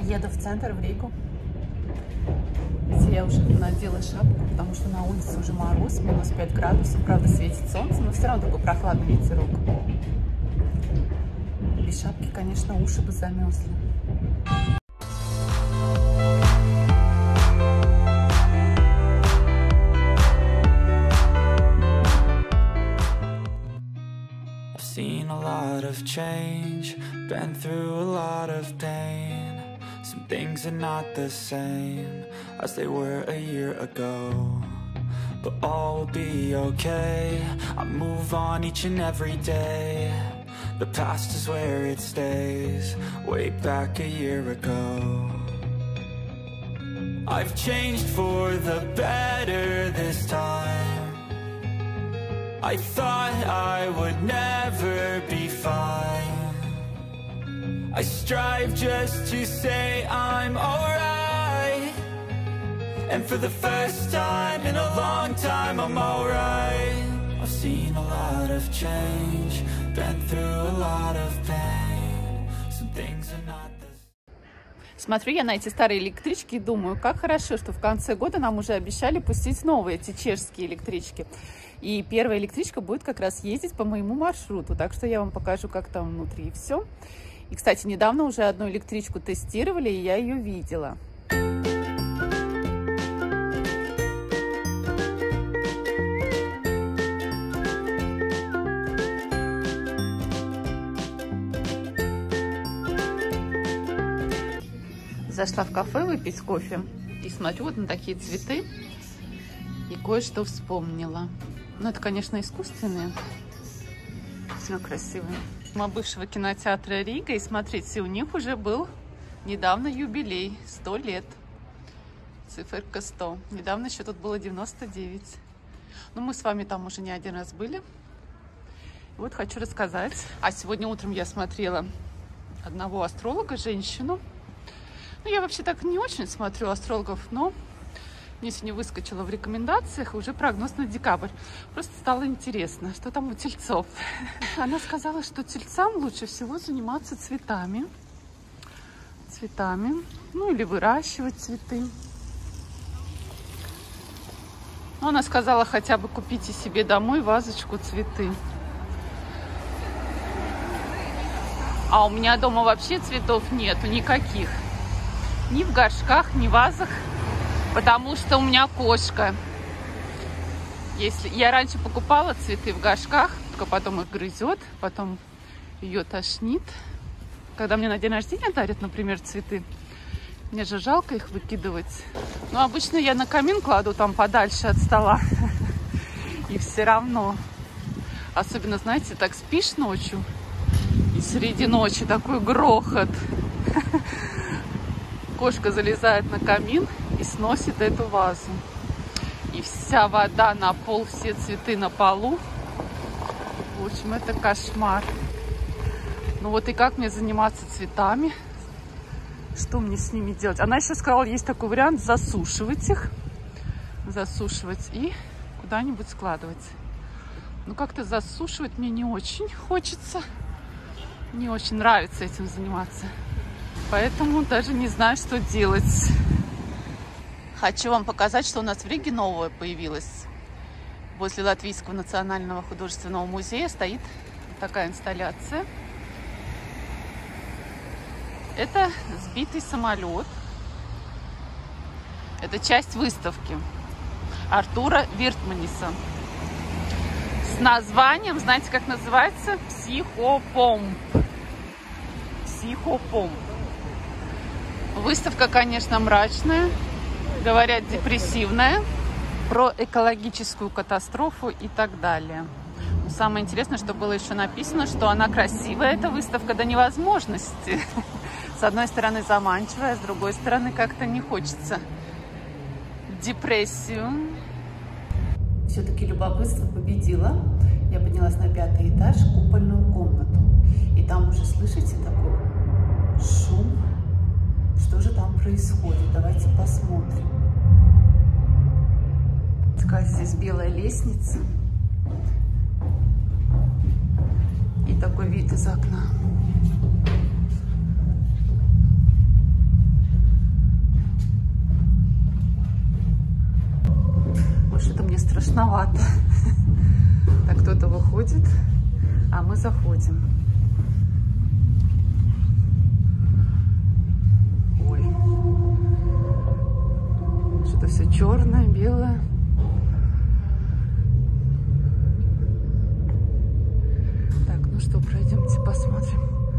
Еду в центр, в Ригу. Я уже надела шапку, потому что на улице уже мороз, минус 5 градусов. Правда, светит солнце, но все равно такой прохладный ветерок. Без шапки, конечно, уши бы замерзли. Seen a lot of change, been through a lot of pain. Some things are not the same as they were a year ago, but all will be okay. I move on each and every day. The past is where it stays, way back a year ago. I've changed for the better this time. I thought I would never be fine. I strive just to say I'm alright. And for the first time in a long time, I'm alright. I've seen a lot of change, been through a lot of pain. Some things are not the same. Смотрю я на эти старые электрички и думаю, как хорошо, что в конце года нам уже обещали пустить новые, эти чешские электрички. И первая электричка будет как раз ездить по моему маршруту. Так что я вам покажу, как там внутри все. И, кстати, недавно уже одну электричку тестировали, и я ее видела. Зашла в кафе выпить кофе и смотрю вот на такие цветы и кое-что вспомнила. Ну, это, конечно, искусственные. Все красивые. Мы бывшего кинотеатра Рига, и смотрите, у них уже был недавно юбилей, 100 лет. Циферка 100. Недавно еще тут было 99. Но мы с вами там уже не один раз были. Вот хочу рассказать. А сегодня утром я смотрела одного астролога, женщину. Ну, я вообще так не очень смотрю астрологов, но мне сегодня выскочила в рекомендациях уже прогноз на декабрь. Просто стало интересно, что там у тельцов. Она сказала, что тельцам лучше всего заниматься цветами. Ну, или выращивать цветы. Но она сказала, хотя бы купите себе домой вазочку цветы. А у меня дома вообще цветов нету никаких. Ни в горшках, ни в вазах. Потому что у меня кошка. Если я раньше покупала цветы в горшках, только потом их грызет, потом ее тошнит. Когда мне на день рождения дарят, например, цветы, мне же жалко их выкидывать. Но обычно я на камин кладу там подальше от стола. И все равно. Особенно, знаете, так спишь ночью, и среди ночи такой грохот. Кошка залезает на камин и сносит эту вазу. И вся вода на пол, все цветы на полу. В общем, это кошмар. Ну вот и как мне заниматься цветами? Что мне с ними делать? Она еще сказала, есть такой вариант засушивать их. Засушивать и куда-нибудь складывать. Ну как-то засушивать мне не очень хочется. Не очень нравится этим заниматься. Поэтому даже не знаю, что делать. Хочу вам показать, что у нас в Риге новое появилось. Возле Латвийского национального художественного музея стоит такая инсталляция. Это сбитый самолет. Это часть выставки Артура Виртманиса. С названием, знаете, как называется? Психопомп. Психопомп. Выставка, конечно, мрачная, говорят, депрессивная, про экологическую катастрофу и так далее. Но самое интересное, что было еще написано, что она красивая, эта выставка, до невозможности. С одной стороны заманчивая, с другой стороны как-то не хочется депрессию. Все-таки любопытство победило. Я поднялась на 5-й этаж, купольную комнату. И там уже, слышите, такой шум. Что же там происходит? Давайте посмотрим. Такая здесь белая лестница. И такой вид из окна. душновато. Так кто-то выходит, а мы заходим. Ой. Что-то все черное, белое. Так, ну что, пройдемте, посмотрим.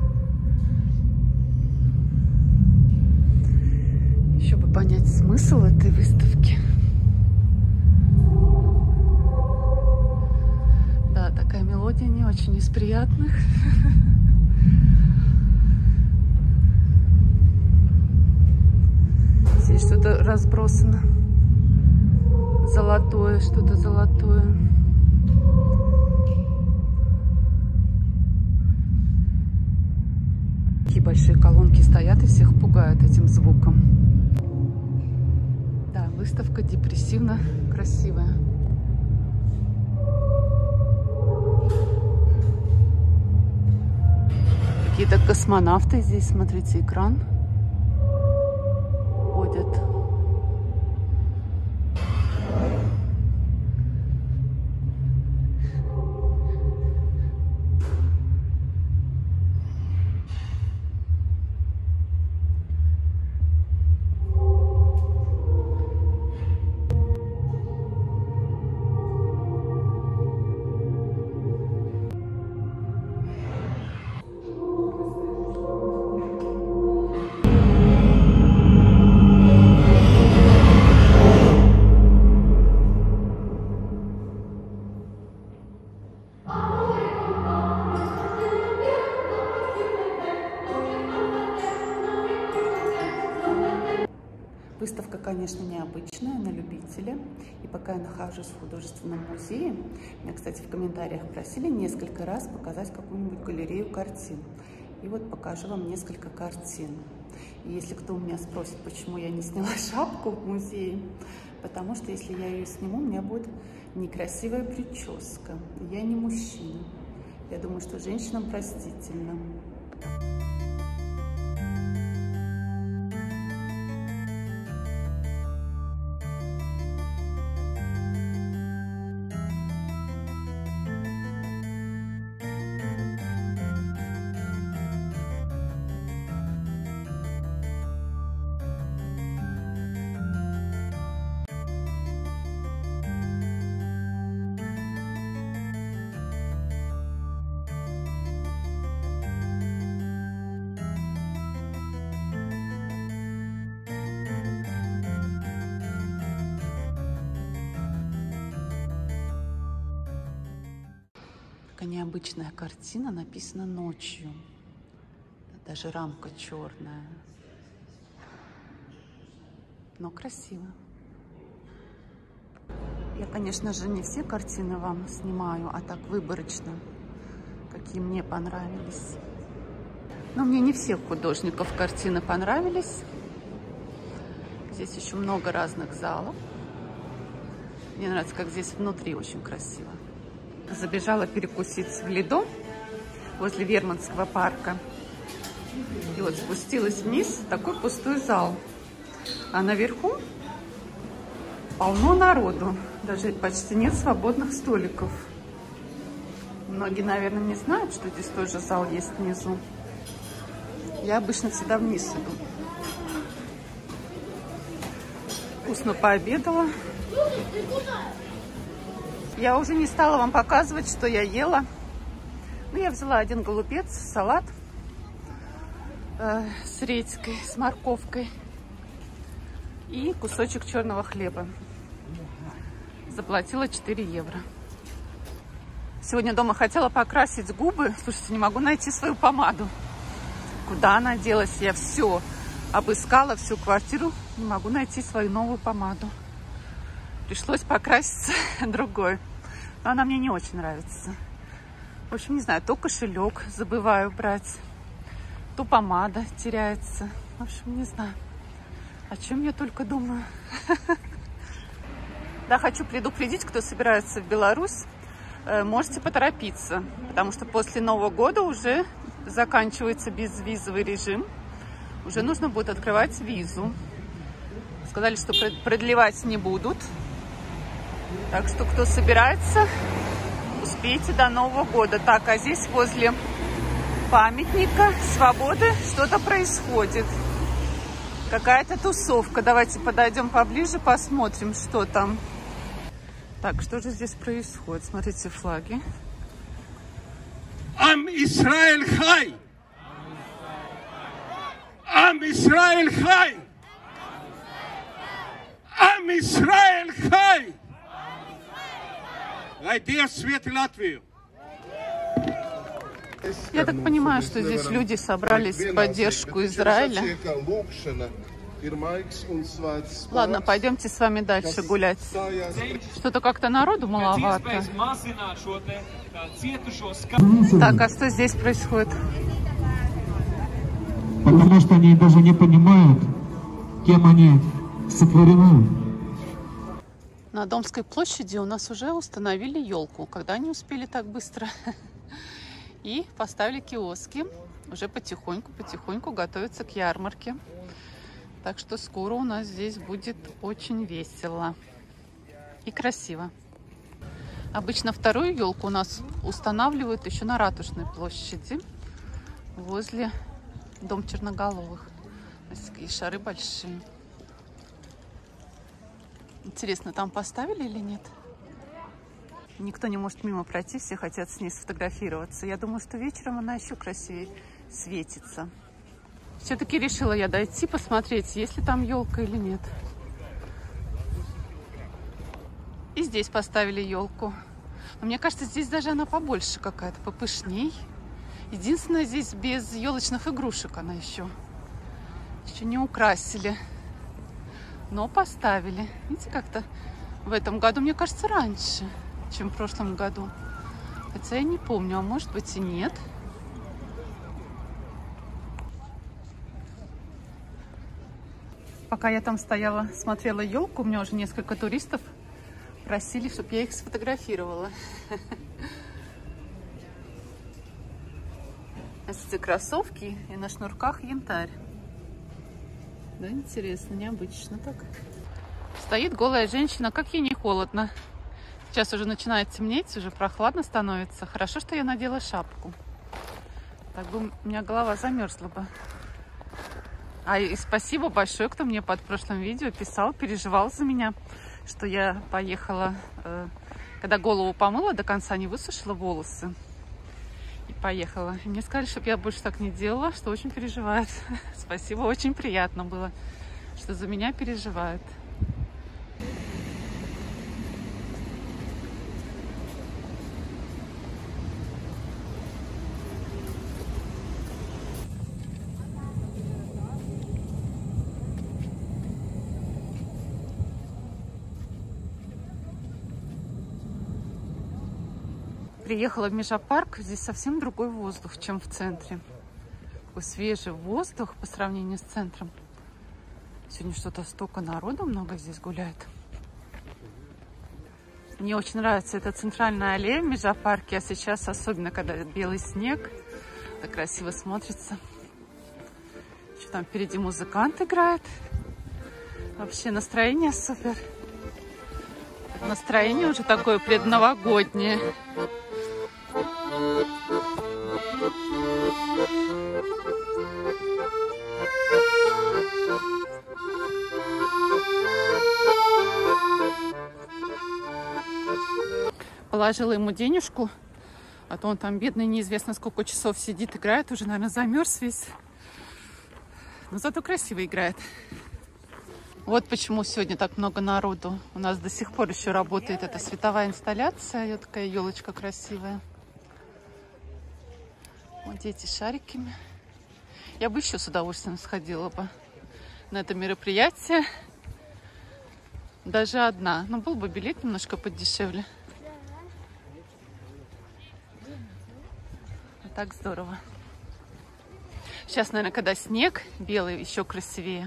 Еще бы понять смысл этой выставки. Да, такая мелодия не очень из приятных. Здесь что-то разбросано. Золотое, что-то золотое. Такие большие колонки стоят и всех пугают этим звуком. Да, выставка депрессивно красивая. Какие-то космонавты здесь, смотрите, экран ходят. Выставка, конечно, необычная, на любителя. И пока я нахожусь в художественном музее, меня, кстати, в комментариях просили несколько раз показать какую-нибудь галерею картин. И вот покажу вам несколько картин. И если кто у меня спросит, почему я не сняла шапку в музее, потому что если я ее сниму, у меня будет некрасивая прическа. Я не мужчина. Я думаю, что женщинам простительно. Необычная картина, написана ночью. Даже рамка черная. Но красиво. Я, конечно же, не все картины вам снимаю, а так выборочно, какие мне понравились. Но мне не всех художников картины понравились. Здесь еще много разных залов. Мне нравится, как здесь внутри очень красиво. Забежала перекусить в Лидо возле Вермонтского парка. И вот спустилась вниз, такой пустой зал. А наверху полно народу. Даже почти нет свободных столиков. Многие, наверное, не знают, что здесь тоже зал есть внизу. Я обычно всегда вниз иду. Вкусно пообедала. Я уже не стала вам показывать, что я ела. Ну, я взяла один голубец, салат с редькой, с морковкой и кусочек черного хлеба. Заплатила 4 евро. Сегодня дома хотела покрасить губы. Слушайте, не могу найти свою помаду. Куда она делась? Я все обыскала, всю квартиру. Не могу найти свою новую помаду. Пришлось покраситься другой. Но она мне не очень нравится. В общем, не знаю, то кошелек забываю брать, то помада теряется. В общем, не знаю, о чем я только думаю. Да, хочу предупредить, кто собирается в Беларусь, можете поторопиться, потому что после Нового года уже заканчивается безвизовый режим. Уже нужно будет открывать визу. Сказали, что продлевать не будут. Так что, кто собирается, успейте до Нового года. Так, а здесь возле памятника Свободы что-то происходит. Какая-то тусовка. Давайте подойдем поближе, посмотрим, что там. Так, что же здесь происходит? Смотрите, флаги. Ам Исраэль хай! Ам Исраэль хай! Ам Исраэль хай! Райдер свет Латвию! Я так понимаю, что здесь люди собрались в поддержку Израиля. Ладно, пойдемте с вами дальше гулять. Что-то как-то народу маловато. Так, а что здесь происходит? Потому что они даже не понимают, кем они сотворены. На Домской площади у нас уже установили елку. Когда они успели так быстро? И поставили киоски. Уже потихоньку готовятся к ярмарке. Так что скоро у нас здесь будет очень весело и красиво. Обычно вторую елку у нас устанавливают еще на Ратушной площади, возле Дом Черноголовых. Такие шары большие. Интересно, там поставили или нет? Никто не может мимо пройти, все хотят с ней сфотографироваться. Я думаю, что вечером она еще красивее светится. Все-таки решила я дойти, посмотреть, есть ли там елка или нет. И здесь поставили елку. Но мне кажется, здесь даже она побольше какая-то, попышней. Единственное, здесь без елочных игрушек она еще не украсили. Но поставили. Видите, как-то в этом году, мне кажется, раньше, чем в прошлом году. Хотя я не помню, а может быть и нет. Пока я там стояла, смотрела елку, у меня уже несколько туристов просили, чтобы я их сфотографировала. Эти кроссовки и на шнурках янтарь. Да, интересно, необычно так. Стоит голая женщина, как ей не холодно. Сейчас уже начинает темнеть, уже прохладно становится. Хорошо, что я надела шапку. Так бы у меня голова замерзла бы. И спасибо большое, кто мне под прошлым видео писал, переживал за меня, что я поехала, когда голову помыла, до конца не высушила волосы. И поехала. И мне сказали, чтобы я больше так не делала, что очень переживают. Спасибо, очень приятно было, что за меня переживают. Приехала в Межапарк, здесь совсем другой воздух, чем в центре. Такой свежий воздух по сравнению с центром. Сегодня что-то столько народу много здесь гуляет. Мне очень нравится эта центральная аллея в Межапарке, а сейчас особенно, когда белый снег, так красиво смотрится. Еще там впереди музыкант играет. Вообще настроение супер. Настроение уже такое предновогоднее. Положила ему денежку, а то он там бедный, неизвестно сколько часов сидит, играет, уже, наверное, замерз весь. Но зато красиво играет. Вот почему сегодня так много народу. У нас до сих пор еще работает эта световая инсталляция. Вот такая елочка красивая. Вот дети с шариками. Я бы еще с удовольствием сходила бы на это мероприятие. Даже одна. Но был бы билет немножко подешевле. А так здорово. Сейчас, наверное, когда снег белый, еще красивее.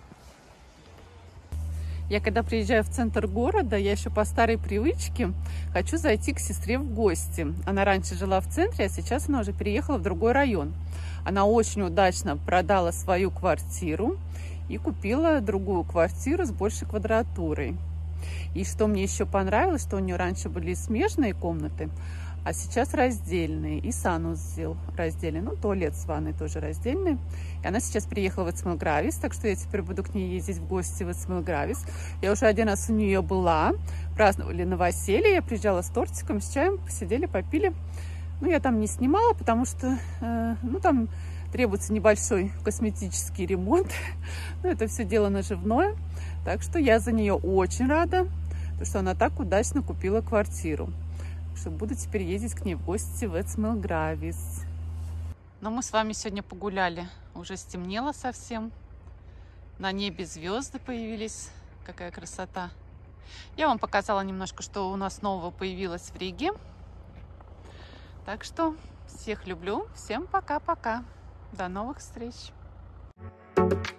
Я когда приезжаю в центр города, я еще по старой привычке хочу зайти к сестре в гости. Она раньше жила в центре, а сейчас она уже переехала в другой район. Она очень удачно продала свою квартиру и купила другую квартиру с большей квадратурой. И что мне еще понравилось, что у нее раньше были смежные комнаты, а сейчас раздельные. И санузел раздельный, ну, туалет с ванной тоже раздельный. И она сейчас приехала в Эцмилгравис, так что я теперь буду к ней ездить в гости в Эцмилгравис. Я уже один раз у нее была, праздновали новоселье, я приезжала с тортиком, с чаем, посидели, попили. Ну, я там не снимала, потому что, ну, там требуется небольшой косметический ремонт. Но это все дело наживное. Так что я за нее очень рада, потому что она так удачно купила квартиру. Что буду теперь ездить к ней в гости в Эцмилгравис. Но мы с вами сегодня погуляли. Уже стемнело совсем. На небе звезды появились. Какая красота. Я вам показала немножко, что у нас нового появилось в Риге. Так что всех люблю. Всем пока-пока. До новых встреч.